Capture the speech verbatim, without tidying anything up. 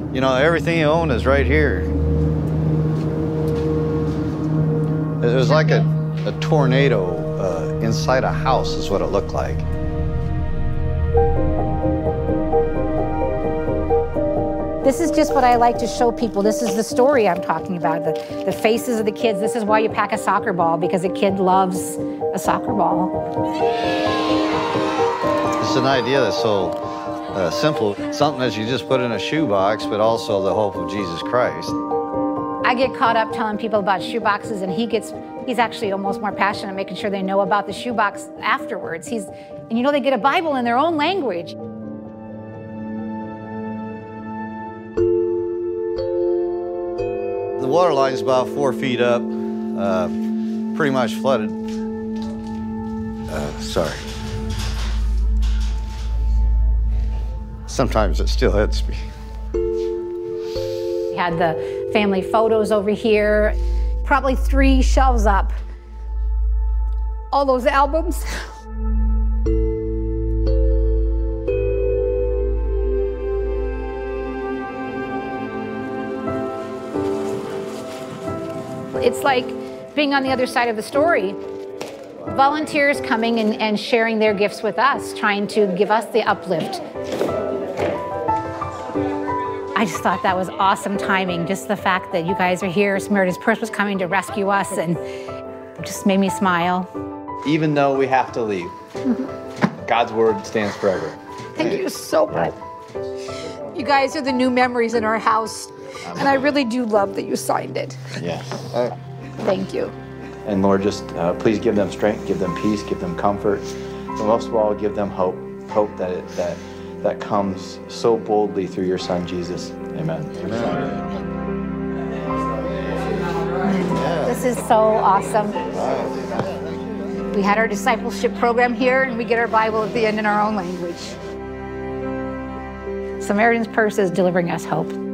You know, everything you own is right here. It was like a, a tornado uh, inside a house is what it looked like. This is just what I like to show people. This is the story I'm talking about, the, the faces of the kids. This is why you pack a soccer ball, because a kid loves a soccer ball. It's an idea that's so uh, simple, something that you just put in a shoebox, but also the hope of Jesus Christ. I get caught up telling people about shoeboxes, and he gets, he's actually almost more passionate making sure they know about the shoebox afterwards. He's, and you know, they get a Bible in their own language. The water line's about four feet up, uh, pretty much flooded. Uh, sorry. Sometimes it still hits me. We had the family photos over here, probably three shelves up. All those albums. It's like being on the other side of the story. Volunteers coming and, and sharing their gifts with us, trying to give us the uplift. I just thought that was awesome timing, just the fact that you guys are here. Samaritan's Purse was coming to rescue us, and it just made me smile. Even though we have to leave, mm-hmm. God's word stands forever. Thank you so much. You guys are the new memories in our house, and I really do love that you signed it. Yes. Thank you. And Lord, just uh, please give them strength, give them peace, give them comfort, but most of all, give them hope. Hope that it, that that comes so boldly through your Son, Jesus. Amen. Amen. This is so awesome. We had our discipleship program here, and we get our Bible at the end in our own language. Samaritan's Purse is delivering us hope.